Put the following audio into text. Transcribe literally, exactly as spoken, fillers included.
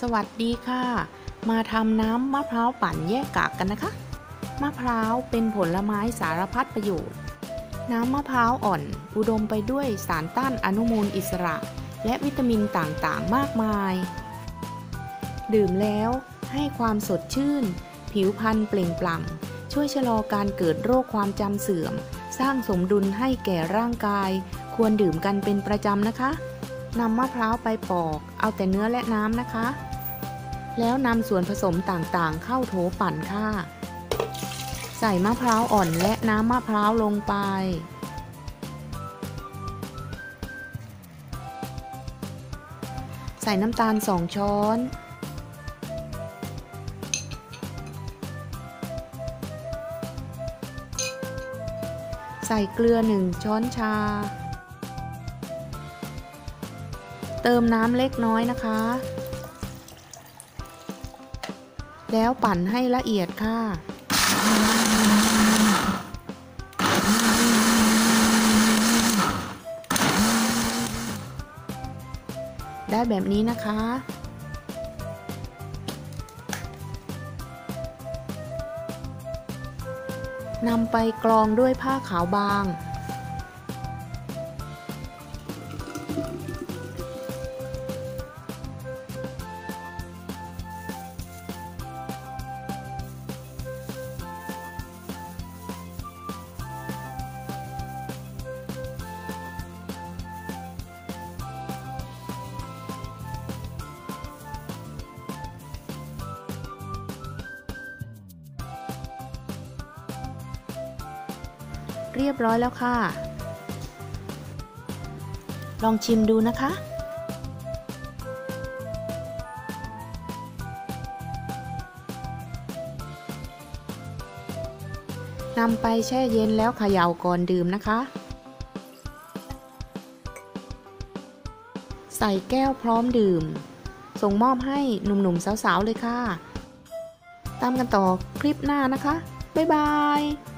สวัสดีค่ะมาทำน้ำมะพร้าวปั่นแยกกากกันนะคะมะพร้าวเป็นผลไม้สารพัดประโยชน์น้ำมะพร้าวอ่อนอุดมไปด้วยสารต้านอนุมูลอิสระและวิตามินต่างๆมากมายดื่มแล้วให้ความสดชื่นผิวพรรณเปล่งปลั่งช่วยชะลอการเกิดโรคความจำเสื่อมสร้างสมดุลให้แก่ร่างกายควรดื่มกันเป็นประจำนะคะนำมะพร้าวไปปอกเอาแต่เนื้อและน้ำนะคะแล้วนำส่วนผสมต่างๆเข้าโถปั่นค่ะใส่มะพร้าวอ่อนและน้ำมะพร้าวลงไปใส่น้ำตาลสองช้อนใส่เกลือหนึ่งช้อนชาเติมน้ำเล็กน้อยนะคะแล้วปั่นให้ละเอียดค่ะได้แบบนี้นะคะนำไปกรองด้วยผ้าขาวบางเรียบร้อยแล้วค่ะลองชิมดูนะคะนำไปแช่เย็นแล้วเขย่าก่อนดื่มนะคะใส่แก้วพร้อมดื่มส่งมอบให้หนุ่มๆสาวๆเลยค่ะตามกันต่อคลิปหน้านะคะบ๊ายบาย